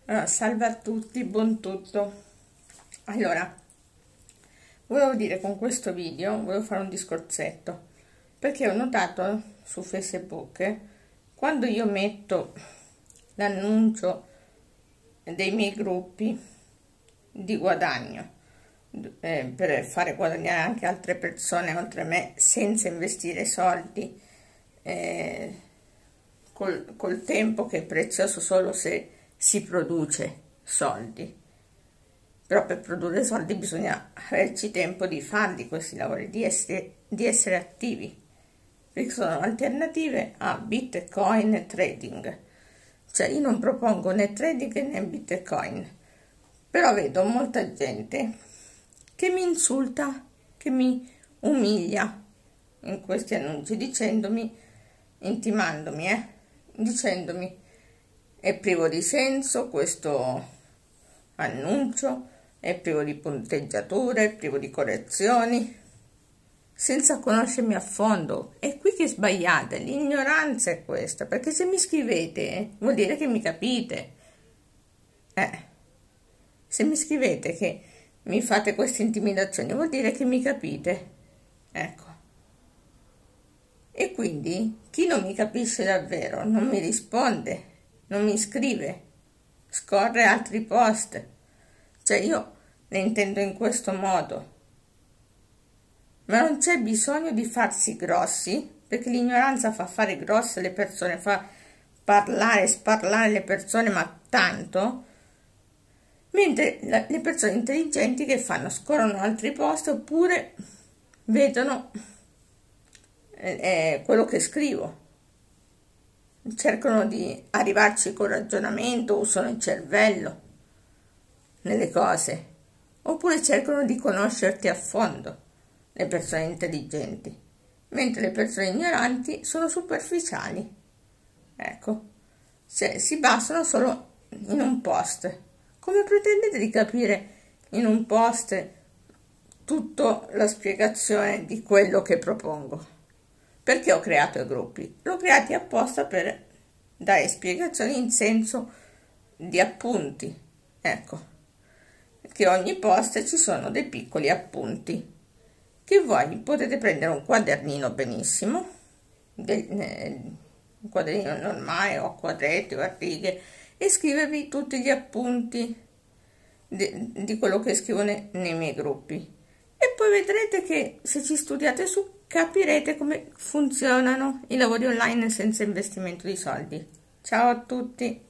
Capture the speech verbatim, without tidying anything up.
Allora, salve a tutti, buon tutto. Allora, volevo dire con questo video, volevo fare un discorsetto, perché ho notato su Facebook eh, quando io metto l'annuncio dei miei gruppi di guadagno eh, per fare guadagnare anche altre persone oltre me senza investire soldi eh, col, col tempo che è prezioso solo se si produce soldi. Però per produrre soldi bisogna averci tempo di farli questi lavori, di essere, di essere attivi, perché sono alternative a Bitcoin e trading. Cioè io non propongo né trading né Bitcoin, però vedo molta gente che mi insulta, che mi umilia in questi annunci, dicendomi, intimandomi, eh, dicendomi è privo di senso questo annuncio, è privo di punteggiature, è privo di correzioni, senza conoscermi a fondo. È qui che sbagliate, l'ignoranza è questa, perché se mi scrivete eh, vuol dire che mi capite. Eh, se mi scrivete che mi fate queste intimidazioni vuol dire che mi capite. Ecco. E quindi chi non mi capisce davvero non mi risponde, non mi scrive, scorre altri post. Cioè io ne intendo in questo modo. Ma non c'è bisogno di farsi grossi, perché l'ignoranza fa fare grosse le persone, fa parlare, sparlare le persone, ma tanto, mentre le persone intelligenti che fanno? Scorrono altri post oppure vedono eh, quello che scrivo. Cercano di arrivarci col ragionamento, usano il cervello nelle cose, oppure cercano di conoscerti a fondo, le persone intelligenti, mentre le persone ignoranti sono superficiali. Ecco, se si basano solo in un post. Come pretendete di capire in un post tutta la spiegazione di quello che propongo? Perché ho creato i gruppi? L'ho creati apposta per dare spiegazioni in senso di appunti. Ecco, che ogni post ci sono dei piccoli appunti che voi potete prendere un quadernino benissimo, del, eh, un quadernino normale o a quadretti o a righe, e scrivervi tutti gli appunti di, di quello che scrivo ne, nei miei gruppi, e poi vedrete che se ci studiate su capirete come funzionano i lavori online senza investimento di soldi. Ciao a tutti!